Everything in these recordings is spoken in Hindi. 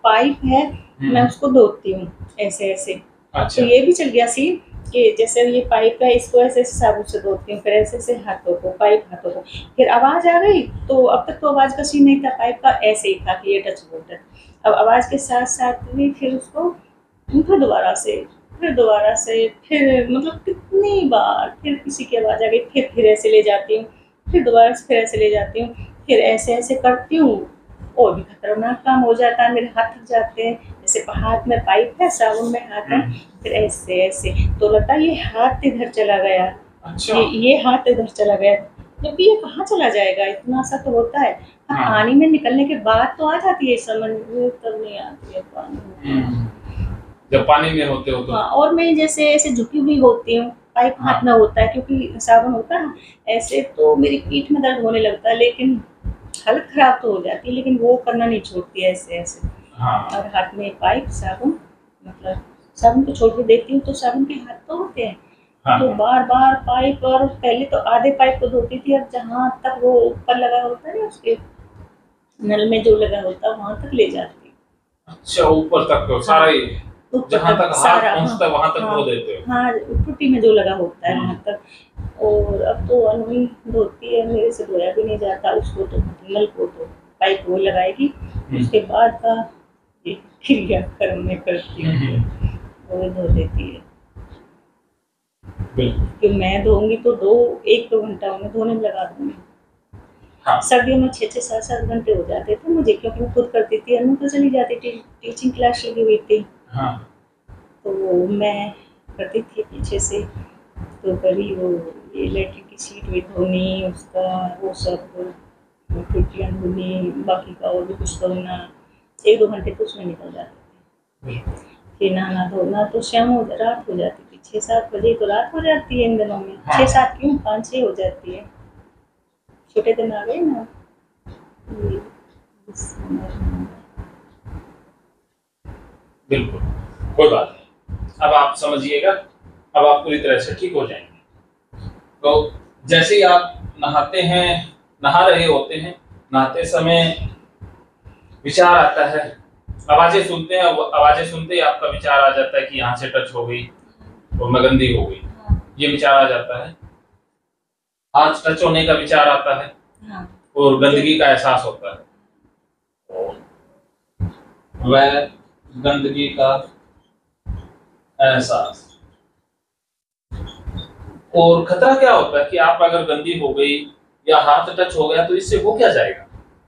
पाइप है मैं उसको धोती हूँ ऐसे ऐसे। अच्छा। तो ये भी चल गया सीन कि जैसे ये पाइप है इसको ऐसे ऐसे साबुन से धोती हूँ, फिर ऐसे ऐसे हाथों को, पाइप हाथों को, फिर आवाज़ आ गई तो अब तक तो आवाज़ का सीन नहीं था, पाइप का ऐसे ही था कि ये टच वाटर। अब आवाज़ के साथ साथ भी फिर उसको फिर दोबारा से, फिर मतलब कितनी बार फिर किसी की आवाज़ आ गई, फिर ऐसे ले जाती हूँ, फिर दोबारा से फिर ऐसे ले जाती हूँ, फिर ऐसे ऐसे करती हूँ। और भी खतरनाक काम हो जाता है, मेरे हाथ थक जाते हैं, जैसे हाथ में पाइप है, साबुन में हाथ है, फिर ऐसे ऐसे तो लगता है ये हाथ इधर चला गया, अच्छा। ये हाथ इधर चला गया, जबकि ये कहाँ चला जाएगा, इतना सा तो होता है। हाँ, हाँ। पानी में निकलने के बाद तो आ जाती है समझ में, तब नहीं आती है पानी में। जब पानी में होते हो तो। हाँ, और मैं जैसे ऐसे झुकी हुई होती हूँ, पाइप हाथ में होता है क्योंकि साबुन होता है, ऐसे तो मेरी पीठ में दर्द होने लगता है, लेकिन हालत खराब तो हो जाती है, लेकिन वो करना नहीं छोड़ती है ऐसे ऐसे। और हाथ में पाइप साबुन, मतलब साबुन तो छोड़ के देती हूँ तो साबुन के हाथ तो होते हैं, तो बार बार पाइप, और पहले तो आधे पाइप को धोती थी, अब जहाँ तक वो ऊपर लगा होता है ना उसके नल में जो लगा होता है वहां तक ले जाती। अच्छा, ऊपर तक तो सारा ही, जहाँ तक हाथ पहुँचता है वहां तक धो देते हो। हाँ, टूटी में जो लगा होता है वहां तक। और अब तो अनूही धोती है, मेरे से धोया भी नहीं जाता उसको, तो नल को तो पाइप वो लगाएगी, उसके बाद का ये क्रियाक्रम में करती हूँ, वो धो देती है। कि मैं धोऊंगी तो एक दो घंटा उन्हें धोने में लगा दूंगी। सर्दियों में 6-6 7-7 घंटे हो जाते थे मुझे, क्योंकि मैं खुद करती थी, अनु तो चली जाती थी, टीचिंग क्लास लगी हुई थी। तो मैं करती थी पीछे से, तो कभी वो ये लेटरिन की सीट भी धोनी, उसका वो सब टुटियाँ धोनी, बाकी का और भी कुछ धोना, 1-2 घंटे तो उसमें निकल जाते थे। फिर नहाना धोना तो शाम रात हो जाती थी, 6-7 बजे तो रात हो जाती है इन दिनों में। 6-7 क्यों, 5-6 हो जाती है, छोटे दिन आ गए ना। बिल्कुल, कोई बात नहीं, अब आप समझिएगा, अब आप पूरी तरह से ठीक हो जाएंगे। तो जैसे ही आप नहाते हैं, नहा रहे होते हैं, नहाते समय विचार आता है, आवाजें सुनते हैं, आवाजें सुनते ही आपका विचार आ जाता है कि यहाँ से टच हो गई और मैं गंदी हो गई, ये विचार आ जाता है। हाथ टच होने का विचार आता है और गंदगी का एहसास होता है, वह गंदगी का एहसास। और खतरा क्या होता है कि आप अगर गंदी हो गई या हाथ टच हो गया तो इससे हो क्या जाएगा?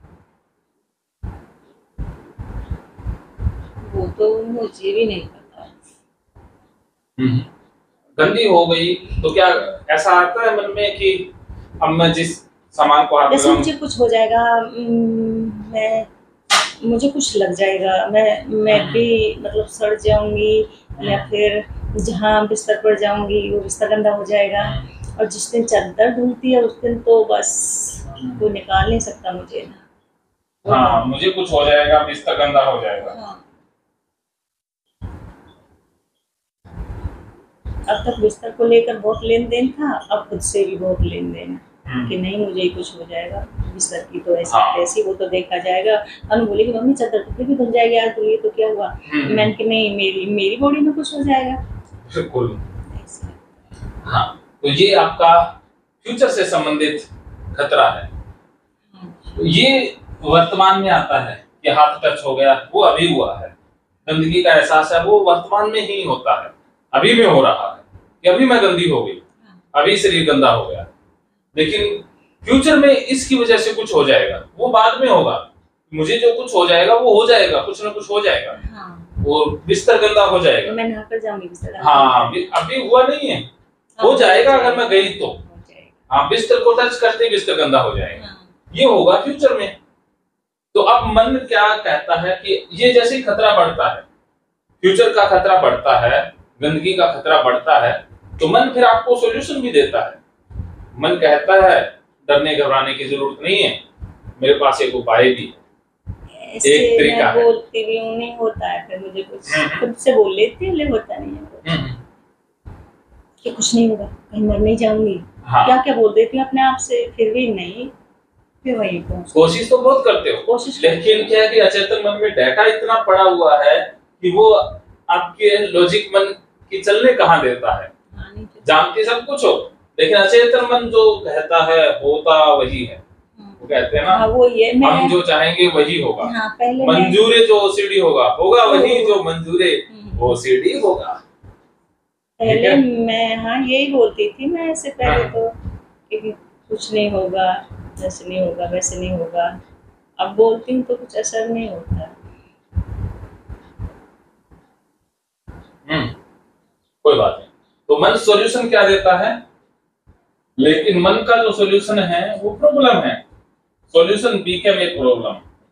वो तो मुझे भी नहीं पता। गंदी हो गई तो क्या ऐसा आता है मन में कि अब मैं जिस सामान को हाथ जैसे मुझे कुछ हो जाएगा, मैं मुझे कुछ लग जाएगा, मैं भी मतलब सड़ जाऊंगी, या फिर जहाँ बिस्तर पर जाऊंगी वो बिस्तर गंदा हो जाएगा। और जिस दिन चादर धुलती है उस दिन तो बस कोई निकाल नहीं सकता मुझे ना। हाँ, मुझे कुछ हो जाएगा, बिस्तर गंदा हो जाएगा। हाँ। अब तक बिस्तर को लेकर बहुत लेन देन था, अब खुद से भी बहुत लेन देन कि नहीं मुझे कुछ हो जाएगा, बिस्तर की तो ऐसी वो तो देखा जाएगा। अनु बोली कि मम्मी चादर तो भी धुल जाएगी आज धुली तो क्या हुआ, मैंने कि नहीं मेरी बॉडी में कुछ हो जाएगा। बिल्कुल। हाँ, तो ये आपका फ्यूचर से संबंधित खतरा है। तो ये वर्तमान में आता है कि हाथ टच हो गया, वो अभी हुआ है। गंदगी का एहसास है वो वर्तमान में ही होता है, अभी में हो रहा है कि अभी मैं गंदी हो गई, अभी शरीर गंदा हो गया। लेकिन फ्यूचर में इसकी वजह से कुछ हो जाएगा, वो बाद में होगा। मुझे जो कुछ हो जाएगा वो हो जाएगा, कुछ ना कुछ हो जाएगा। वो बिस्तर गंदा हो जाएगा, मैं नहाकर जाऊंगी बिस्तर। हाँ, अभी हुआ नहीं है, हो जाएगा अगर मैं गई तो। हाँ, बिस्तर को टच करते ही बिस्तर गंदा हो जाएगा, ये होगा फ्यूचर में। तो अब मन क्या कहता है कि ये जैसे ही खतरा बढ़ता है, फ्यूचर का खतरा बढ़ता है, गंदगी का खतरा बढ़ता है, तो मन फिर आपको सॉल्यूशन भी देता है। मन कहता है डरने घबराने की जरूरत नहीं है, मेरे पास एक उपाय भी है, एक तरीका है। बोलती भी हूँ नहीं होता है, फिर मुझे कुछ खुद से बोल लेती हूँ, लेकिन होता नहीं है कि कुछ नहीं होगा, कहीं मर नहीं जाऊंगी। क्या क्या बोल देती हूँ अपने आप से, फिर भी नहीं, फिर वही पहुंच। कोशिश तो बहुत करते हो, कोशिश लेकिन क्या है कि अचेतन मन में डाटा इतना पड़ा हुआ है कि वो आपके लॉजिक मन की चलने कहाँ देता है। जानते सब कुछ हो, लेकिन अचेतन मन जो कहता है होता वही है। वो कहते हैं ना, वो ये हम जो चाहेंगे वही होगा। पहले मंजूरे जो ओसीडी होगा वही जो मंजूरे ओसीडी होगा। पहले मैं यही बोलती थी मैं ऐसे पहले तो कि कुछ नहीं होगा, ऐसे नहीं होगा, वैसे नहीं होगा। अब बोलती हूँ तो कुछ असर नहीं होता। कोई बात नहीं। तो मन सॉल्यूशन क्या देता है, लेकिन मन का जो सॉल्यूशन है वो प्रॉब्लम है। Solution become a problem.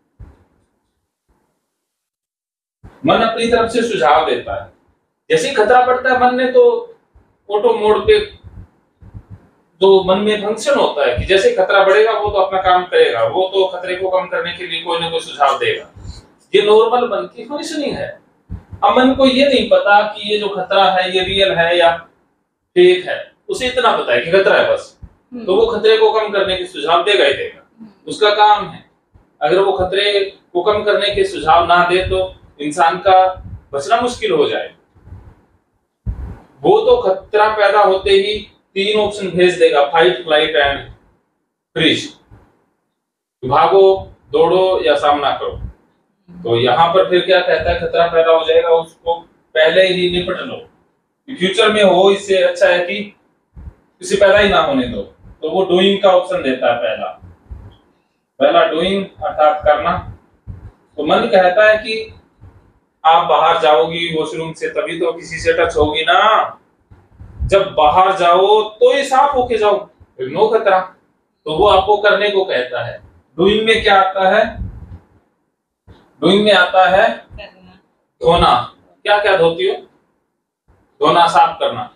मन अपनी तरफ से सुझाव देता है। जैसे खतरा पड़ता है मन ने तो ऑटो मोड पे जो मन में फंक्शन होता है कि जैसे खतरा बढ़ेगा वो तो अपना काम करेगा, वो तो खतरे को कम करने के लिए कोई ना कोई सुझाव देगा। ये नॉर्मल मन की फंक्शनिंग है। अब मन को ये नहीं पता कि ये जो खतरा है ये रियल है या फेक है, उसे इतना पता है कि खतरा है बस, तो वो खतरे को कम करने के सुझाव देगा ही देगा, उसका काम है। अगर वो खतरे को कम करने के सुझाव ना दे तो इंसान का बचना मुश्किल हो जाए। वो तो खतरा पैदा होते ही 3 ऑप्शन भेज देगा, फाइट, फ्लाइट एंड फ्रीज, भागो, दौड़ो या सामना करो। तो यहाँ पर फिर क्या कहता है, खतरा पैदा हो जाएगा उसको पहले ही निपट लो, फ्यूचर में हो, इससे अच्छा है कि किसी पैदा ही ना होने दो। तो वो डूइंग का ऑप्शन देता है पहला डूइंग अर्थात करना। तो मन कहता है कि आप बाहर जाओगी वॉशरूम से तभी तो किसी से टच होगी ना, जब बाहर जाओ तो ही साफ होके जाओ, फिर नो खतरा। तो वो आपको करने को कहता है। डूइंग में क्या आता है, डूइंग में आता है धोना। क्या क्या धोती हो? धोना, साफ करना।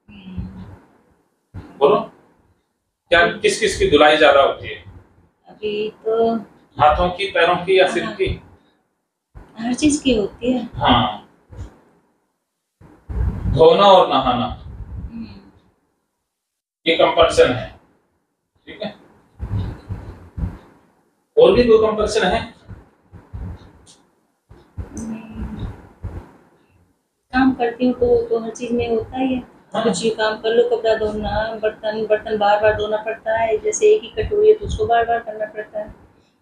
बोलो क्या किस किस की धुलाई ज्यादा होती है? अभी तो हाथों की, पैरों की या सिर की? हर चीज की होती है। हाँ, धोना और नहाना ये कंपल्सन है, ठीक है। और भी कोई कंपल्सन है? काम करती हूँ तो हर चीज में होता ही है। कुछ भी काम कर लो, कपड़ा धोना, बर्तन बार बार धोना पड़ता है। जैसे एक ही कटोरी है तो उसको बार बार करना पड़ता है।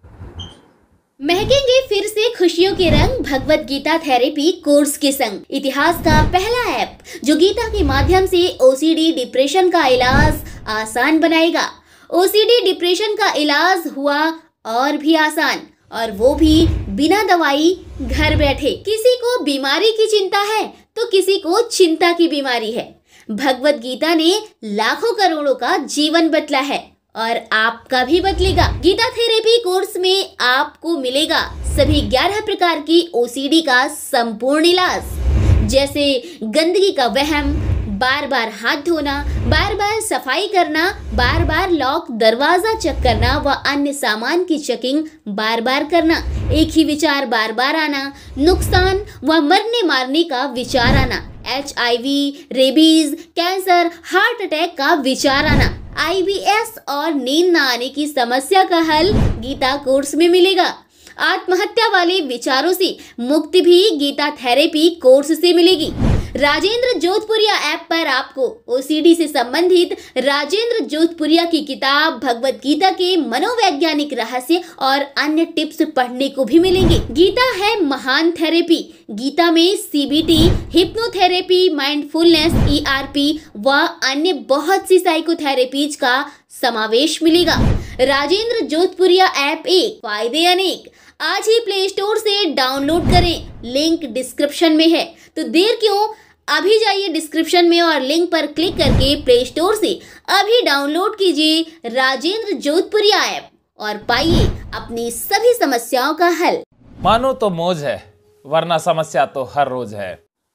महकेंगे फिर से खुशियों के रंग भगवत गीता थेरेपी कोर्स के संग। इतिहास का पहला ऐप जो गीता के माध्यम से ओसीडी डिप्रेशन का इलाज आसान बनाएगा। ओसीडी डिप्रेशन का इलाज हुआ और भी आसान, और वो भी बिना दवाई, घर बैठे। किसी को बीमारी की चिंता है तो किसी को चिंता की बीमारी है। भगवत गीता ने लाखों करोड़ों का जीवन बदला है और आपका भी बदलेगा। गीता थेरेपी कोर्स में आपको मिलेगा सभी 11 प्रकार की ओसीडी का संपूर्ण इलाज, जैसे गंदगी का वहम, बार बार हाथ धोना, बार बार सफाई करना, बार बार लॉक दरवाजा चेक करना व अन्य सामान की चेकिंग बार बार करना, एक ही विचार बार बार आना, नुकसान व मरने मारने का विचार आना, HIV, rabies, cancer, heart attack का विचार आना, IBS और नींद न आने की समस्या का हल गीता कोर्स में मिलेगा। आत्महत्या वाले विचारों से मुक्ति भी गीता थेरेपी कोर्स से मिलेगी। राजेंद्र जोधपुरिया ऐप पर आपको ओसीडी से संबंधित राजेंद्र जोधपुरिया की किताब भगवत गीता के मनोवैज्ञानिक रहस्य और अन्य टिप्स पढ़ने को भी मिलेंगे। गीता है महान थेरेपी। गीता में CBT, हिप्नोथेरेपी, माइंडफुलनेस, ERP व अन्य बहुत सी साइकोथेरेपीज का समावेश मिलेगा। राजेंद्र जोधपुरिया ऐप एक, फायदे अनेक। आज ही प्ले स्टोर से डाउनलोड करें, लिंक डिस्क्रिप्शन में है। तो देर क्यों, अभी जाइए डिस्क्रिप्शन में और लिंक पर क्लिक करके प्ले स्टोर से अभी डाउनलोड कीजिए राजेंद्र जोधपुरिया ऐप और पाइए अपनी सभी समस्याओं का हल। मानो तो मौज है, वरना समस्या तो हर रोज है।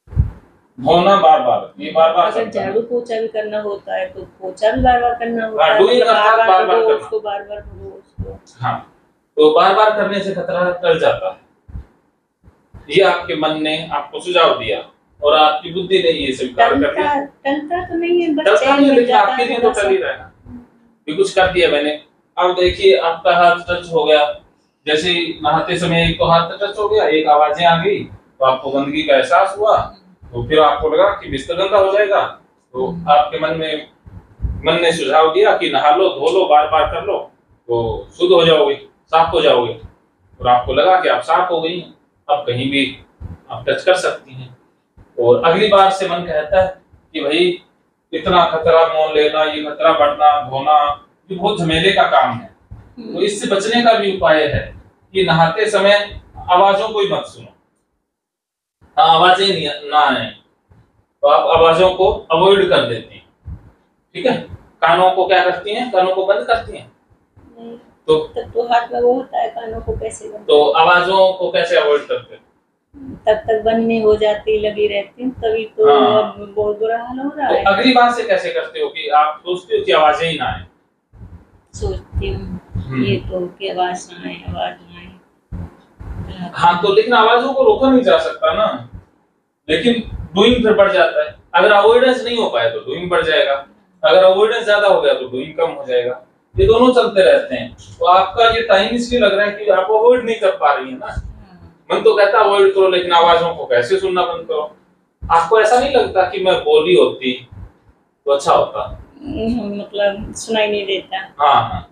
धोना बार बार, ये बार बार। अगर झाड़ू पोछा भी करना होता है तो पोछा भी बार बार करना होता है। उसको बार बार धो उसको। हाँ, तो बार बार करने से खतरा टल जाता है। ये आपके मन ने आपको सुझाव दिया और आपकी बुद्धि ने ये स्वीकार कर लिया। टलता तो नहीं है, बस लेकिन आपके लिए तो टल ही रहा है। कुछ कर दिया मैंने, अब देखिए आपका हाथ टच हो गया, जैसे नहाते समय एक तो हाथ टच हो गया, एक आवाजें आ गई, तो आपको गंदगी का एहसास हुआ, तो फिर आपको लगा कि बिस्तर गंदा हो जाएगा, तो आपके मन ने सुझाव दिया कि नहा लो, धो लो, बार बार कर लो, तो शुद्ध हो जाओगे, साफ हो जाओगे, और आपको लगा कि आप साफ हो गई, अब कहीं भी आप टच कर सकती हैं। और अगली बार से मन कहता है कि भाई इतना खतरा मोल लेना, ये खतरा बढ़ना, धोना, ये बहुत झमेले का काम है। तो इससे बचने का भी उपाय है कि नहाते समय आवाजों को ही मत सुनो। हाँ, आवाजें ना आए तो आप आवाजों को अवॉइड कर देती हैं, ठीक है। कानों को क्या करती हैं, कानों को बंद करती हैं। नहीं, तो तब तो हाथ में वो होता है, कानों को कैसे बंद? तो आवाजों को कैसे अवॉइड करते हैं? तब तक बंद नहीं हो जाती, लगी रहती हूँ, तभी तो हाँ। बहुत बुरा हाल हो रहा तो है। अगली बार से कैसे करते हो कि आप सोचते हो कि आवाजें ही ना आए? सोचती हूँ ये तो कि आवाज ना आए, आवाज ना आए। हाँ, तो लेकिन आवाजों को रोका नहीं जा सकता ना, लेकिन डूइंग फिर बढ़ जाता है। अगर अवॉइडेंस नहीं हो पाए तो डूइंग बढ़ जाएगा, अगर अवॉइडेंस ज्यादा हो गया तो डूइंग कम हो जाएगा, ये दोनों चलते रहते हैं। तो आपका ये टाइम इसलिए लग रहा है कि आप अवॉइड नहीं कर पा रही है ना। मन तो कहता है अवॉइड करो, लेकिन आवाजों को कैसे सुनना बंद करो। आपको ऐसा नहीं लगता कि मैं बोली होती तो अच्छा होता? मतलब सुनाई नहीं देता। हाँ।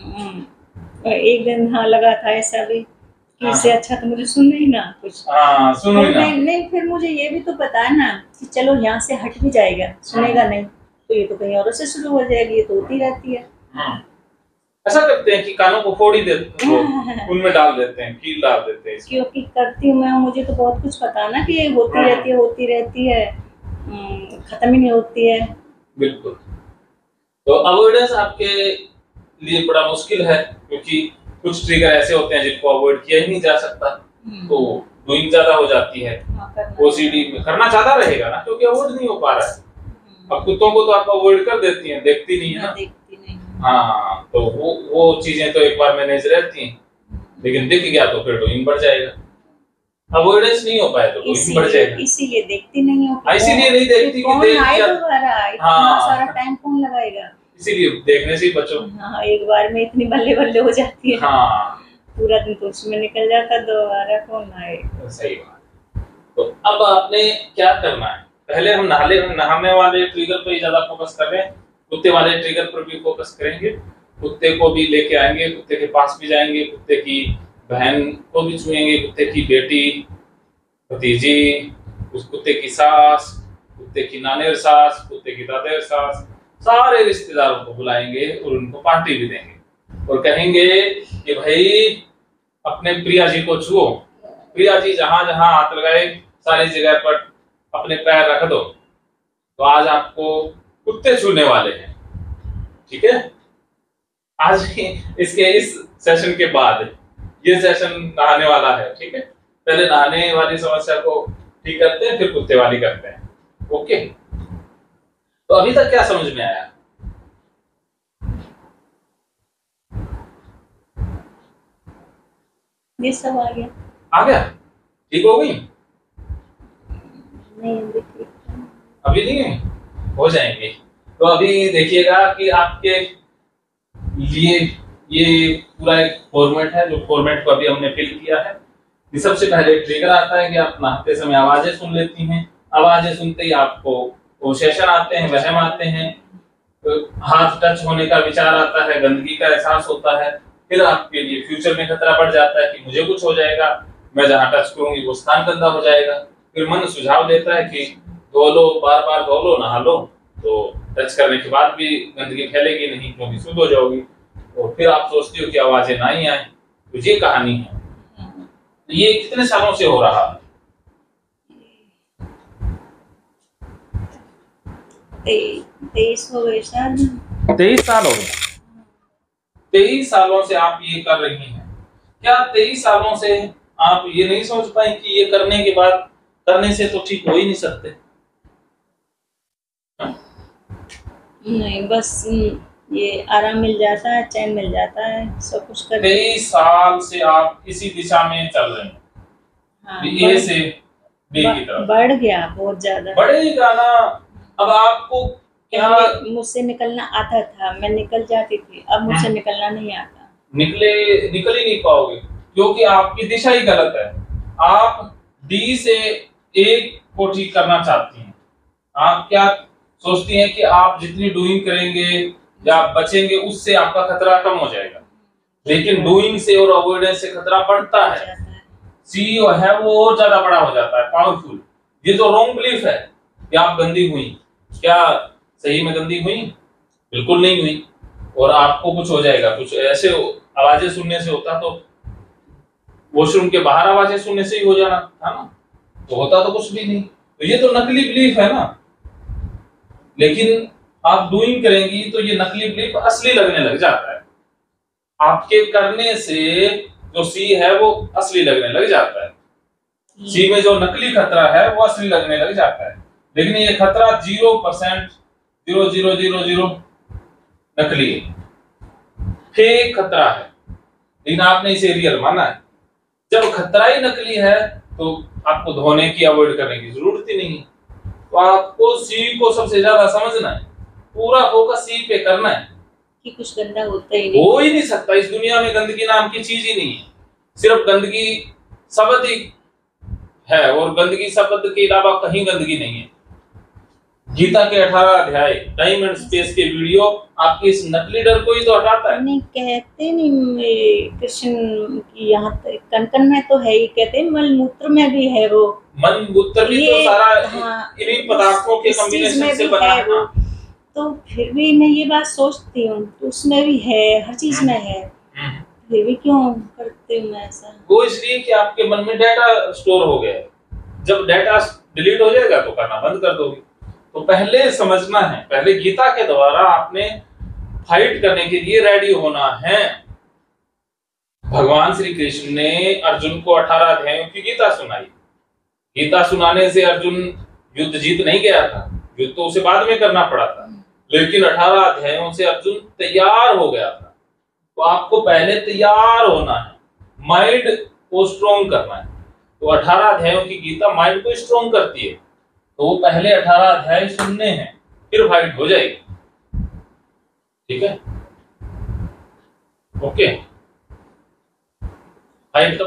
एक दिन हाँ लगा था ऐसा भी कि इससे अच्छा तो मुझे सुनना ही ना कुछ। सुनो ही ना। नहीं, फिर मुझे ये भी तो पता है ना कि चलो यहाँ से हट भी जाएगा, सुनेगा नहीं तो ये तो कहीं और से शुरू हो जाएगी, ये तो होती रहती है। ऐसा करते हैं कि कानों को फोड़ ही देते हैं, उनमें डाल देते हैं, कील डाल देते हैं। क्योंकि करती हूँ मैं, मुझे तो बहुत कुछ पता ना कि ये होती रहती है, खत्म ही नहीं होती है। बिल्कुल। तो अवॉइडेंस आपके लिए बड़ा मुश्किल है, क्योंकि कुछ ट्रिगर ऐसे होते हैं जिनको अवॉइड किया ही नहीं जा सकता, तो डूइंग ज्यादा हो जाती है। ओसीडी में करना ज्यादा रहेगा ना, क्योंकि अवॉइड नहीं हो पा रहा है। अब कुत्तों को तो आप अवॉइड कर देती हैं, देखती नहीं है ना। हाँ, तो वो चीजें तो एक बार मैनेज रहती हैं, लेकिन दिख गया तो फिर डूइंग बढ़ जाएगा। अवॉइडेंस नहीं हो पाए तो डूइंग बढ़ जाएगा। इसीलिए देखती नहीं हो। इसीलिए नहीं देखती कि देख लिया, इतना सारा टाइम कौन लगाएगा, इसीलिए देखने से ही बचो। हाँ, एक बार में इतनी बल्ले बल्ले हो जाती है। हाँ, पूरा दिन तो उसमें निकल जाता, दोबारा कौन आए। सही बात। तो अब आपने क्या करना है, पहले हम नहाने वाले ट्रिगर पे ज्यादा फोकस कर रहे हैं, कुत्ते वाले ट्रिगर पर भी फोकस करेंगे। कुत्ते को भी लेके आएंगे, कुत्ते के पास भी जाएंगे, कुत्ते की बहन को भी छुएंगे, कुत्ते की बेटी, भतीजी, उस कुत्ते की सास, कुत्ते की नानेर सास, कुत्ते की दादेर सास, सारे रिश्तेदारों को बुलाएंगे और उनको पार्टी भी देंगे और कहेंगे कि भाई अपने प्रिया जी को छुओ, प्रिया जी जहां जहां हाथ लगाए सारी जगह पर अपने पैर रख दो। तो आज आपको कुत्ते छूने वाले हैं, ठीक है। आज इसके इस सेशन के बाद ये सेशन नहाने वाला है, ठीक है। पहले नहाने वाली समस्या को ठीक करते हैं, फिर कुत्ते वाली करते हैं, ओके। तो अभी तक क्या समझ में आया? ये सब आ गया। आ गया? ठीक हो गई? नहीं, अभी नहीं है, हो जाएंगे। तो अभी देखिएगा कि आपके लिए ये पूरा एक फॉर्मेट है, जो फॉर्मेट को अभी हमने फिल किया है। सबसे पहले ट्रिगर आता है कि आप नहाते समय आवाजें सुन लेती हैं, आवाजें सुनते ही आपको ओसेशन आते हैं, वहम आते हैं, तो हाथ टच होने का विचार आता है, गंदगी का एहसास होता है, फिर आपके लिए फ्यूचर में खतरा बढ़ जाता है कि मुझे कुछ हो जाएगा, मैं जहाँ टच करूंगी वो स्थान गंदा हो जाएगा। फिर मन सुझाव देता है कि धो लो, बार बार धो लो, नहा लो, तो टच करने के बाद भी गंदगी फैलेगी नहीं, क्योंकि शुद्ध हो जाओगी। और फिर आप सोचती हो कि आवाजें ना ही आए। तो ये कहानी है। तो ये कितने सालों से हो रहा है? 23 हो गए शायद। 23 साल हो गए। 23 सालों से आप ये कर रही हैं। क्या 23 सालों से आप ये नहीं सोच पाए कि ये करने के बाद करने से तो ठीक हो ही नहीं सकते? नहीं, बस ये आराम मिल जाता है, चैन मिल जाता है, सब कुछ कर। 23 साल से आप इसी दिशा में चल रहे हैं। हाँ, ए से बी की तरफ बढ़ गया बहुत ज्यादा। बढ़ेगा ना। अब आपको क्या मुझसे निकलना आता था, मैं निकल जाती थी, अब मुझसे निकलना नहीं आता। निकल ही नहीं पाओगे क्योंकि आपकी दिशा ही गलत है। आप डी से ए को ठीक करना चाहती हैं। आप क्या सोचती हैं कि आप जितनी डूइंग करेंगे या बचेंगे उससे आपका खतरा कम हो जाएगा, लेकिन डूइंग से और अवॉइडेंस से खतरा बढ़ता है। सी है वो और ज्यादा बड़ा हो जाता है, पावरफुल। ये तो रॉन्ग बिलीफ है कि आप गंदी हुई। क्या सही में गंदी हुई? बिल्कुल नहीं हुई। और आपको कुछ हो जाएगा, कुछ ऐसे आवाजें सुनने से होता तो वॉशरूम के बाहर आवाजें सुनने से ही हो जाना था ना, तो होता तो कुछ भी नहीं। तो ये तो नकली बिलीफ है ना। लेकिन आप डूइंग करेंगी तो ये नकली बिलीफ असली लगने लग जाता है। आपके करने से जो सी है वो असली लगने लग जाता है। सी में जो नकली खतरा है वो असली लगने लग जाता है। लेकिन ये खतरा 0% 0000 नकली है, फेक खतरा है, लेकिन आपने इसे रियल माना है। जब खतरा ही नकली है तो आपको धोने की, अवॉइड करने की जरूरत ही नहीं है। तो आपको सी को सबसे ज्यादा समझना है, पूरा फोकस सी पे करना है कि कुछ गंदा होता ही नहीं, हो ही नहीं सकता। इस दुनिया में गंदगी नाम की चीज ही नहीं है। सिर्फ गंदगी शब्द ही है, और गंदगी शब्द के अलावा कहीं गंदगी नहीं है। गीता के 18 अध्याय, टाइम एंड स्पेस के वीडियो आपके इस नकली डर को ही तो हटाता है। नहीं कहते नहीं कृष्ण की यहाँ कण-कण में तो है ही, कहते हैं मलमूत्र में भी है वो। मलमूत्र भी तो सारा इन्हीं पदार्थों के कॉम्बिनेशन से बना है वो। तो फिर भी मैं ये बात सोचती हूँ तो उसमें भी है, हर चीज में है, फिर भी क्यों करती हूँ मैं ऐसा? वो इसलिए कि आपके मन में डाटा स्टोर हो गया है। जब डाटा डिलीट हो जाएगा तो करना बंद कर दोगे। तो पहले समझना है, पहले गीता के द्वारा आपने फाइट करने के लिए रेडी होना है। भगवान श्री कृष्ण ने अर्जुन को 18 अध्यायों की गीता सुनाई। गीता सुनाने से अर्जुन युद्ध जीत नहीं गया था, युद्ध तो उसे बाद में करना पड़ा था, लेकिन 18 अध्यायों से अर्जुन तैयार हो गया था। तो आपको पहले तैयार होना है, माइंड को स्ट्रॉन्ग करना है। तो 18 अध्यायों की गीता माइंड को स्ट्रॉन्ग करती है। तो वो पहले 18 अध्याय सुनने हैं, फिर फाइट हो जाएगी। ठीक है, ओके। फाइट